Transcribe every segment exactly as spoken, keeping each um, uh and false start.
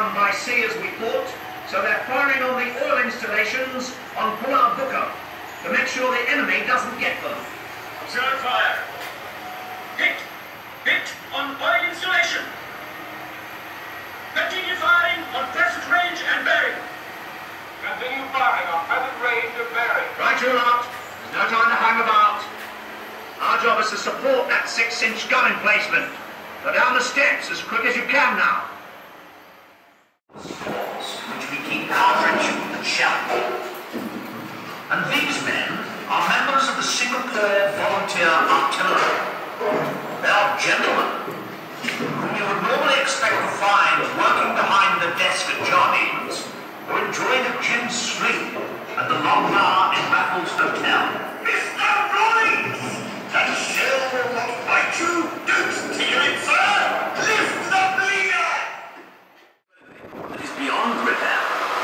come by sea as we thought, so they're firing on the oil installations on Pulau Buka to make sure the enemy doesn't get them. Observe fire. Hit! Hit on oil installation. Continue firing on present range and bearing. Continue firing on present range and bearing. Right, you lot. There's no time to hang about. Our job is to support that six-inch gun emplacement. Go down the steps as quick as you can now. Stores, which we keep cartridge and shell. And these men are members of the Singapore Volunteer Artillery. They are gentlemen whom you would normally expect to find working behind the desk at Jardines or enjoying a gin sleep at the Long Na in Raffles Hotel. Mister Rawlings! That shell will not bite you! Don't steal it, sir! Lift the bleeder! It is beyond repair.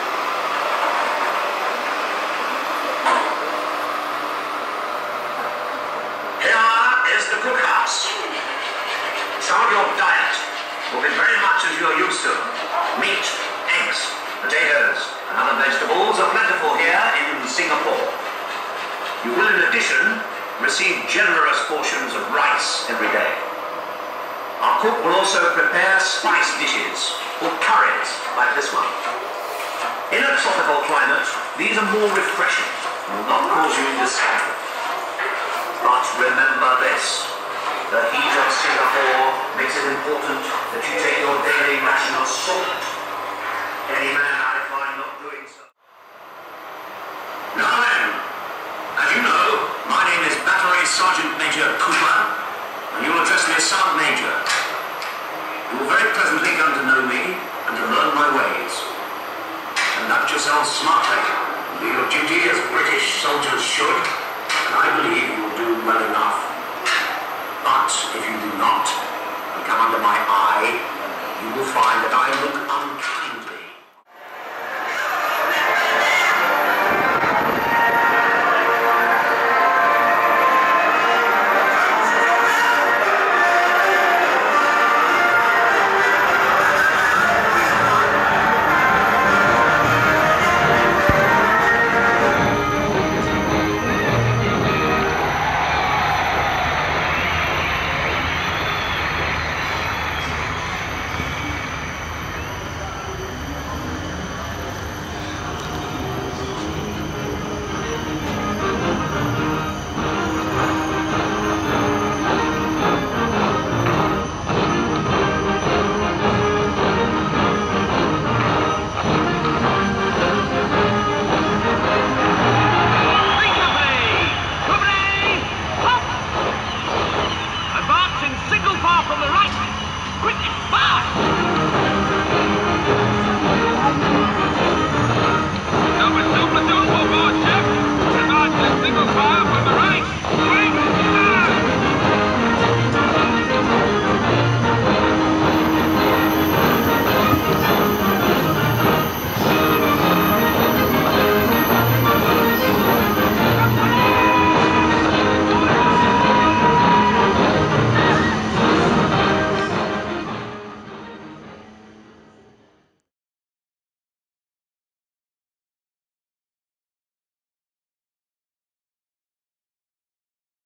Here is the cookhouse. Some of your diet will be very much as you're used to. Meat, eggs, potatoes, and other vegetables are plentiful here in Singapore. You will, in addition, receive generous portions of rice every day. Our cook will also prepare spice dishes, or curries, like this one. In a tropical climate, these are more refreshing and will not cause you discomfort. But remember this, the heat of Singapore makes it important that you take your daily ration of salt. Any man I find not doing so. Now then, as you know, my name is Battery Sergeant Major Cooper, and you will address me as Sergeant Major. You will very presently come to know me and to learn my ways. Conduct yourselves smartly, and do your duty as British soldiers should, and I believe you will do well enough. But if you do not, and come under my eye, you will find that I look unkind